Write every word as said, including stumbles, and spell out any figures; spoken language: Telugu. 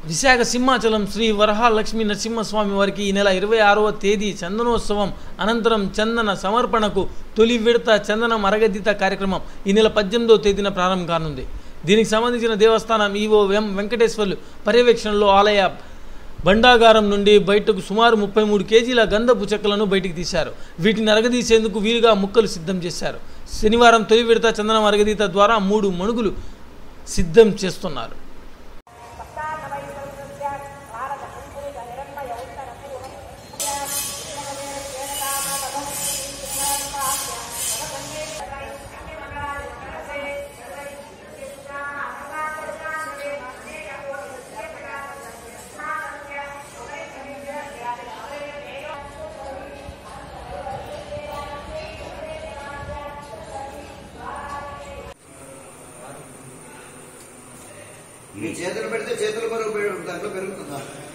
విశాఖ సింహాచలం శ్రీ వరహాలక్ష్మీ నరసింహస్వామి వారికి ఈ నెల ఇరవై ఆరవ తేదీ చందనోత్సవం అనంతరం చందన సమర్పణకు తొలి విడత చందనం అరగదీత కార్యక్రమం ఈ నెల పద్దెనిమిదవ తేదీన ప్రారంభం కానుంది. దీనికి సంబంధించిన దేవస్థానం ఈవో ఎం వెంకటేశ్వర్లు పర్యవేక్షణలో ఆలయ బండాగారం నుండి బయటకు సుమారు ముప్పై మూడు కేజీల గంధపు చెక్కలను బయటికి తీశారు. వీటిని అరగదీసేందుకు వీలుగా ముక్కలు సిద్ధం చేశారు. శనివారం తొలి విడత చందనం అరగదీత ద్వారా మూడు మణుగులు సిద్ధం చేస్తున్నారు. మీ చేతులు పెడితే చేతుల బరువు దాంట్లో పెరుగుతుందా?